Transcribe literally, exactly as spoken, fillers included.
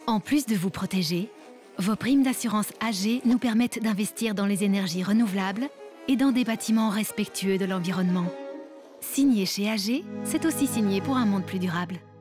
En plus de vous protéger, vos primes d'assurance A G nous permettent d'investir dans les énergies renouvelables et dans des bâtiments respectueux de l'environnement. Signer chez A G, c'est aussi signer pour un monde plus durable.